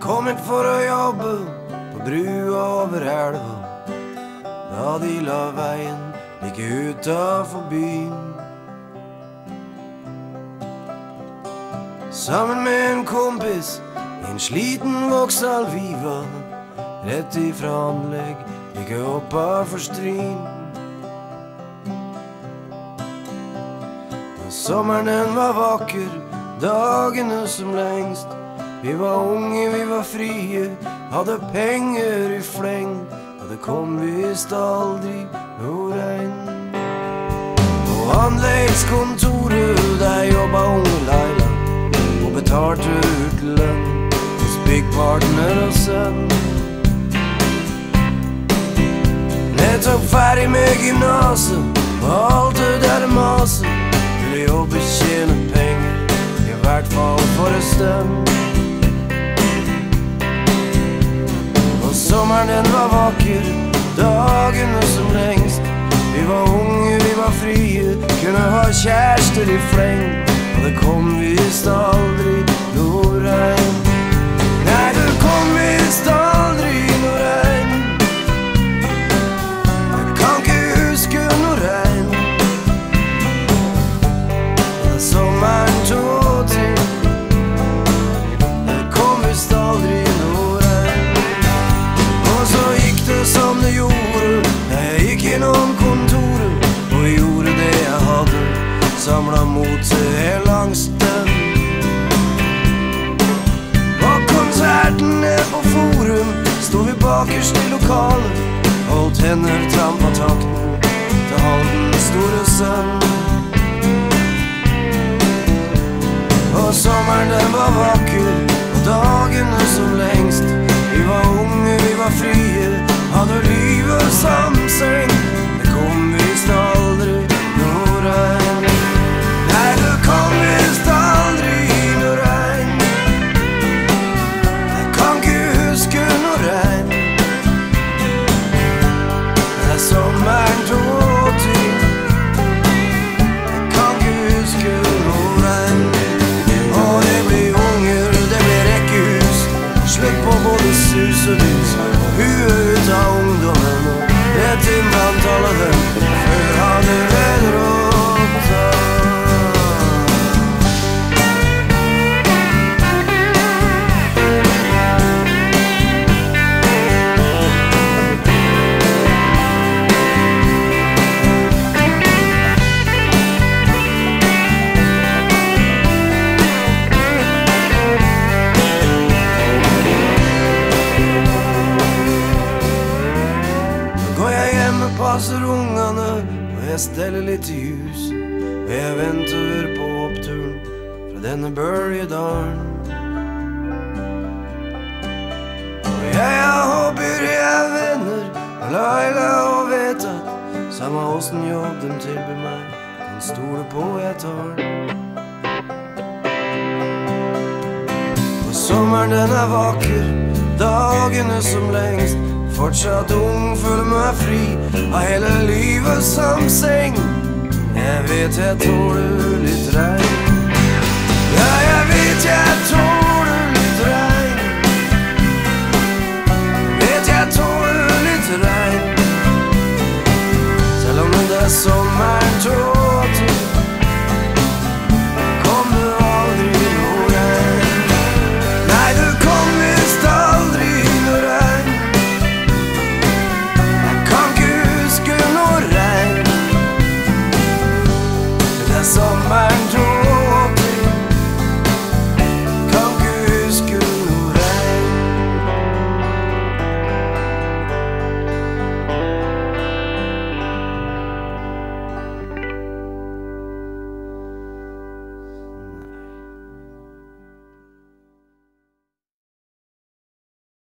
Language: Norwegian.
kom hit for å jobbe på brua over elva, da de la veien like utenfor byen. Sammen med en kompis, en sliten Vauxhall Viva, rett ifra anlegg, like oppa for Stryn. Og sommeren den var vakker, dagene som lengst. Vi var unge, vi var frie, hadde penger i fleng, og det kom visst aldri noe regn. På anleggskontoret, der jobba unge Leila, og betalte ut lønn hos byggpartner og sønn. Nettopp ferdig med gymnaset, og alt det der maset, ville jobbe, tjene penger, i hvert fall for en stund. Sommeren den var vakker, dagene som lengst. Vi var unge, vi var frie, kunne ha kjærester i fleng, og det kom visst aldri noe regn. Nei, det kom visst aldri noe regn. Jeg kan ikke huske noe regn. Men sommeren tog til, det kom visst aldri noe regn. Så gikk det som det gjorde, jeg gikk gjennom kontoret og gjorde det jeg hadde, samlet mot til langsten. Og konserten ned på Forum, stod vi bakerst i lokalet, holdt hender, trampa takten til Halden store sønn. Og sommeren den var vakker, og dagene som lengst. Vi var unge, vi var frie, hadde livet som seng. Det kom visst aldri noe regn. Nei, det kom visst aldri noe regn. Jeg kan ikke huske noe regn. Det sommeren tog til, jeg kan ikke huske noe regn. Og det blir unger, det blir rekkehus, slutt på både sus og dus, og huet ut av ungdommen, og rett inn blant alle dem, før han ved råta. Passer ungene, og jeg steller litt i hus, og jeg venter på oppturen fra denne bølgedalen. Og jeg håper jeg venner og Laila og vet at samme åssen jobb dem tilbyr meg, kan stole på jeg tar. Og sommeren den vakker, dagene som lengst. Fortsatt ung, føler meg fri av hele livet som seng. Jeg vet jeg tåler litt regn. Ja, jeg vet jeg